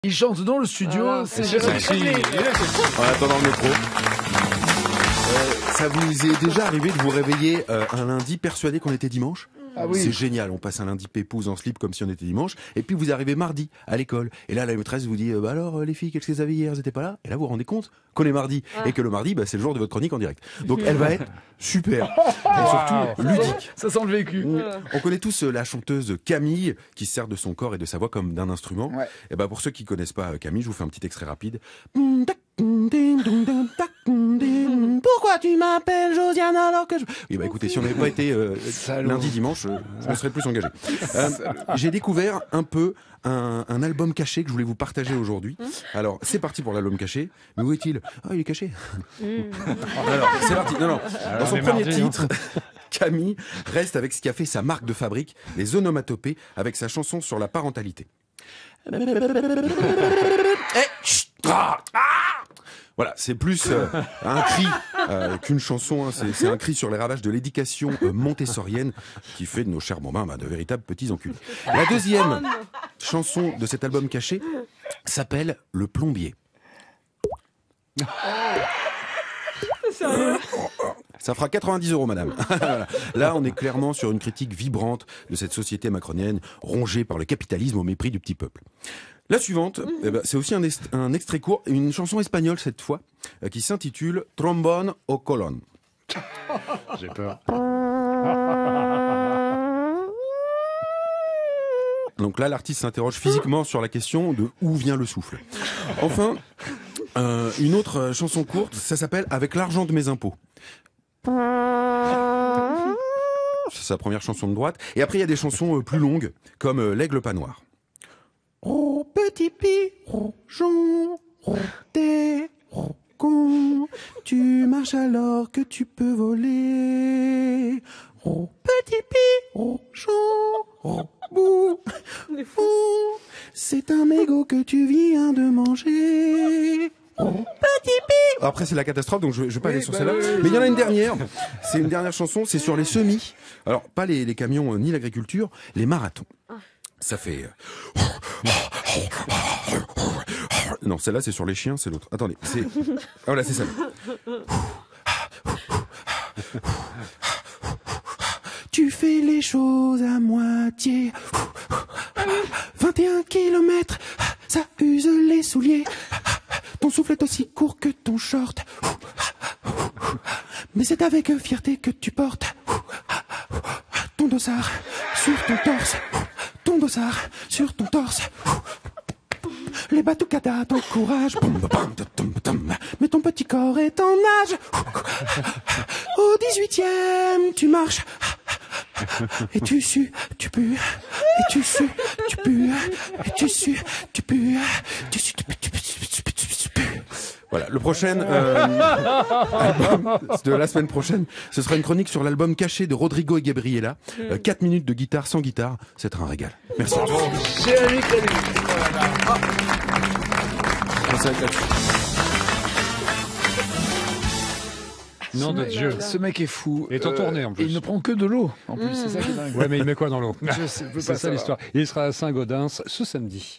Il chante dans le studio, c'est Jérémy Clément. En attendant le métro. Ça vous est déjà arrivé de vous réveiller un lundi persuadé qu'on était dimanche ? Ah oui. C'est génial, on passe un lundi pépouze en slip comme si on était dimanche, et puis vous arrivez mardi à l'école, et là la maîtresse vous dit bah alors les filles, qu'est-ce que vous avez hier, elles étaient pas là ? Et là vous vous rendez compte qu'on est mardi, et que le mardi c'est le jour de votre chronique en direct. Donc elle va être super, et surtout ludique. Ça sent le vécu. On connaît tous la chanteuse Camille qui se sert de son corps et de sa voix comme d'un instrument. Ouais. Et ben pour ceux qui connaissent pas Camille, je vous fais un petit extrait rapide. Pourquoi tu m'appelles Josiane alors que je... Oui bah écoutez, si on n'avait pas été lundi dimanche, je me serais plus engagé. J'ai découvert un peu un album caché que je voulais vous partager aujourd'hui. Alors c'est parti pour l'album caché. Mais où est-il ? Ah il est caché. Alors c'est parti. Non. Dans son premier titre, Camille reste avec ce qui a fait sa marque de fabrique, les onomatopées, avec sa chanson sur la parentalité. Voilà, c'est plus un cri qu'une chanson. Hein. C'est un cri sur les ravages de l'éducation montessorienne qui fait de nos chers bambins de véritables petits enculés. La deuxième chanson de cet album caché s'appelle Le Plombier. Ça fera 90 €, madame. Là, on est clairement sur une critique vibrante de cette société macronienne, rongée par le capitalisme au mépris du petit peuple. La suivante, c'est aussi un extrait court, une chanson espagnole cette fois, qui s'intitule Trombone au colon. J'ai peur. Donc là, l'artiste s'interroge physiquement sur la question de où vient le souffle. Enfin, une autre chanson courte, ça s'appelle Avec l'argent de mes impôts. C'est sa première chanson de droite. Et après, il y a des chansons plus longues, comme L'Aigle pas noir. Oh, petit pigeon, t'es con, tu marches alors que tu peux voler. Oh, petit pigeon, bou, c'est un mégot que tu viens de manger. Oh, petit pi. Après c'est la catastrophe, donc je vais pas aller sur celle-là. Mais il y en a une dernière. C'est une dernière chanson, c'est sur les semis. Alors pas les camions ni l'agriculture, les marathons. Ça fait. Non, celle-là c'est sur les chiens, c'est l'autre. Attendez, c'est. Ah voilà, c'est celle-là. Tu fais les choses à moitié. 21 kilomètres, ça use les souliers. Ton souffle est aussi court que ton short. Mais c'est avec fierté que tu portes ton dossard sur ton torse. Ton dossard sur ton torse. Les batucadas t'encouragent. Mais ton petit corps est en nage. Au 18e, tu marches. Et tu sues, tu pues. Et tu sues, tu pues. Et tu sues, tu pues. Tu sues, tu pues, tu pues, tu pues, tu pues. Voilà, le prochain album de la semaine prochaine, ce sera une chronique sur l'album caché de Rodrigo et Gabriela. 4 minutes de guitare sans guitare, c'est un régal. Merci. Jérémy Clément. Nom de Dieu. Ce mec est fou. Il est en tournée, en plus. Et il ne prend que de l'eau. En plus, c'est ça qui est dingue. Ouais, mais il met quoi dans l'eau? Je sais, je peux pas C'est ça savoir. l'histoire. Il sera à Saint-Gaudens ce samedi.